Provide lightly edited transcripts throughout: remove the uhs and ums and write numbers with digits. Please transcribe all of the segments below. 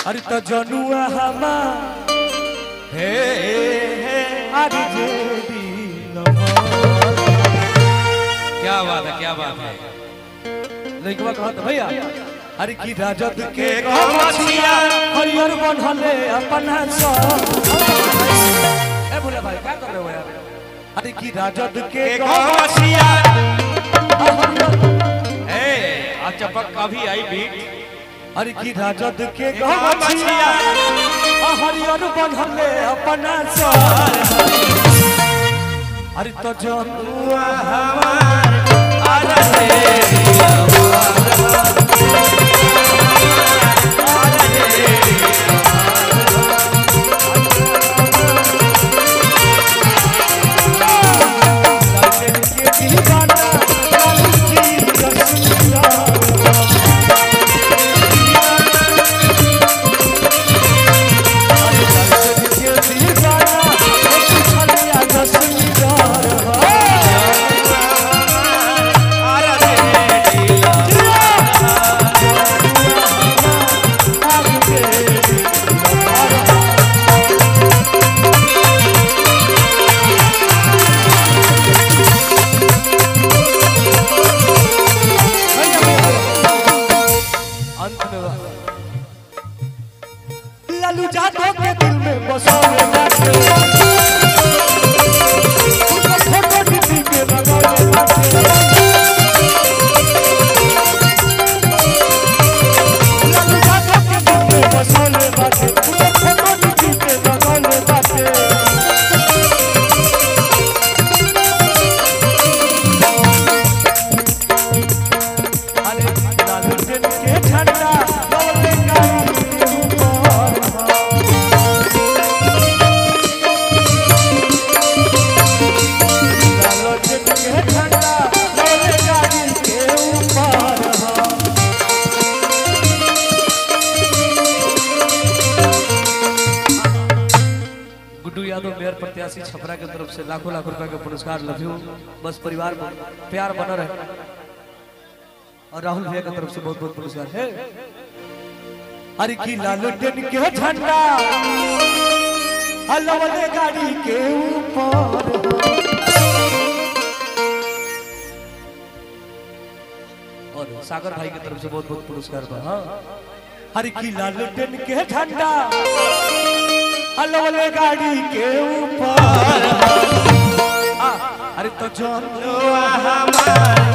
अरे तो जनुआ हमा हे अरे क्या बात है, क्या बात है। लइकवा कहत भैया अरे की राजद के गमछिया हरियर बनहले अपना सो। ए बोले भाई क्या कर रहे हो यार? अरे की राजद के गमछिया ए आ चपक कभी आई बीट। अरे की राजद के गमछिया हरियर बनहले अपना सो। अरे तो जनुआ हमार लालू यादव के दिल में बसोगे जाके उनका फोटो टीवी पे लगाओगे जाके। लालू यादव के दिल में बसोगे जाके उनका फोटो टीवी पे लगाओगे जाके। अरे लालू जन के झंडा मेयर प्रत्याशी छपरा की तरफ से लाखों लाख रुपए का पुरस्कार लव यू। बस परिवार में प्यार बना रहे। और राहुल भैया की तरफ से बहुत बहुत पुरस्कार है। अरे की लालटेन के झंडा हलवले गाड़ी के ऊपर। और सागर भाई की तरफ से बहुत बहुत पुरस्कार बा। हाँ अरे की लालटेन के झंडा हलवले गाड़ी के ऊपर। अरे तो जनुआ हमार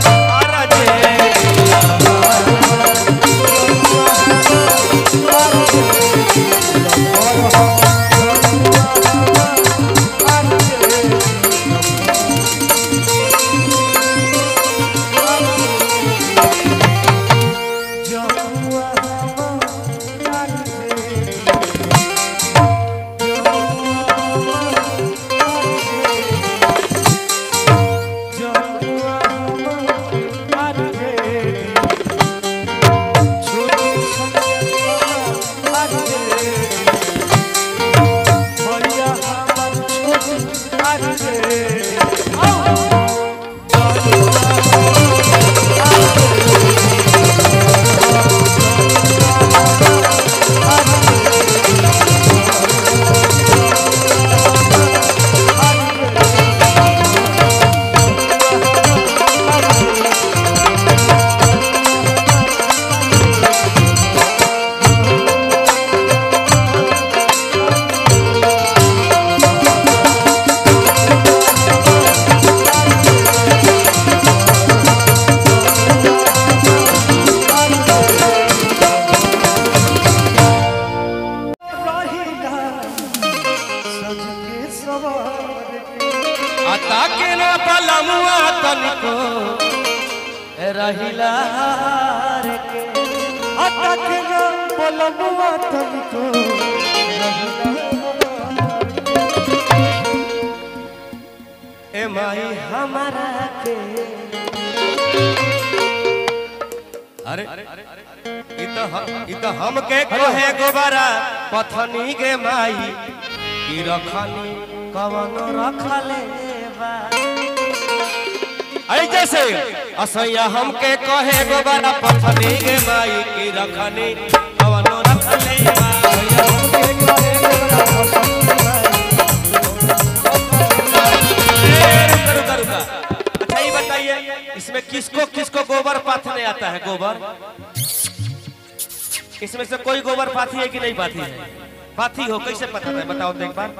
रहिला रे के अटक न बोलबुआ तुमको ए माई हमारा के। अरे इत हम के कहे गोबारा पथनी के माई की रखनी कवन रखले बा। जैसे असैया हमके कहे गोबारा पथनी के माई की रखनी कवन रखले बा। आता है गोबर, इसमें से कोई गोबर पाथी है कि नहीं पाथी है? पाथी हो कैसे पता है बताओ तो एक बार।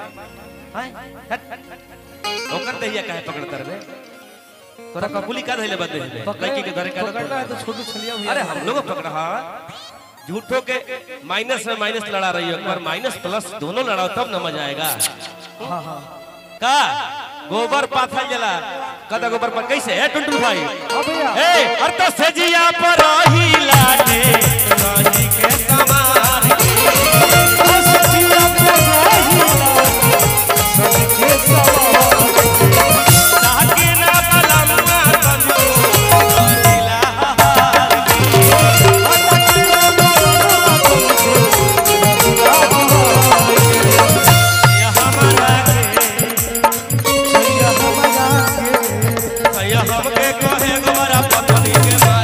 ओकर दहिया काहे पकड़ कर रे? तोरा ककुली का धइले बदे है लड़की के घरे का पकड़ना है तो छोटू छलिया भैया। अरे हम लोग पकड़ा हां झूठो के माइनस में माइनस लड़ा रही हो, एक बार माइनस प्लस दोनों लड़ाओ तब न मजा आएगा। हां हां का गोबर पाथल जला कदा गोबर पर कैसे है टुंटू भाई? हां भैया ए हर तो सजिया पर रही लाटे राजी के कमार की सजिया पे रही सबके सवार ताकि ना बलम्मा तनु लीला हार की ये हमारा ये हमके कहे गोरा पत्नी के भाई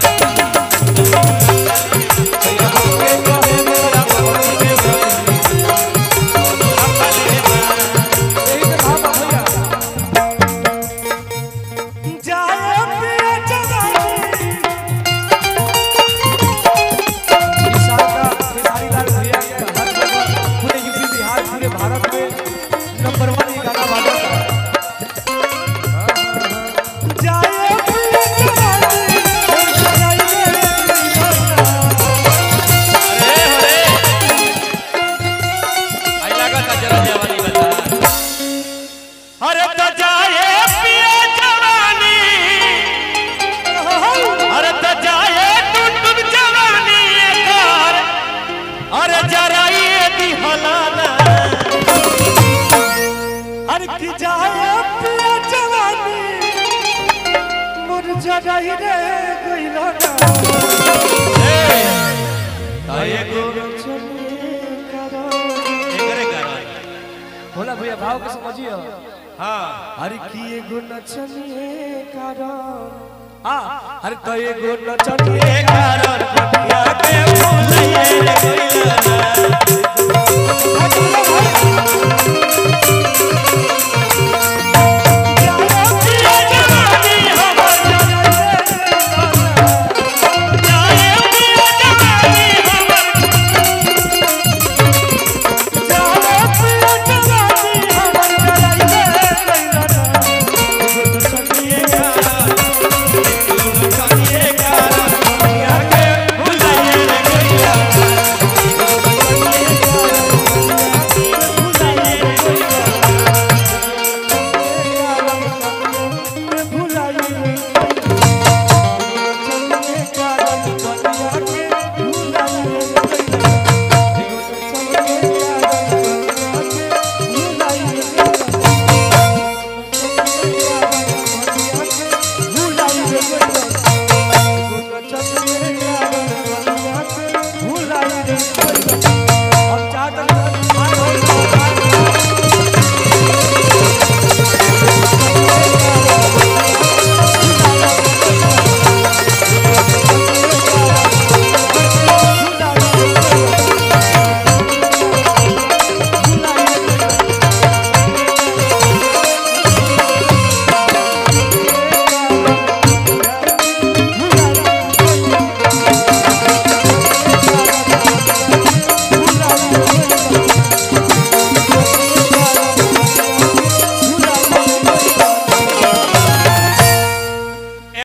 बोला भैया भाव के समझिए। हाँ हर की एगो नचनिए कारण, हाँ हर तो एगो नचनिए कारण के फूल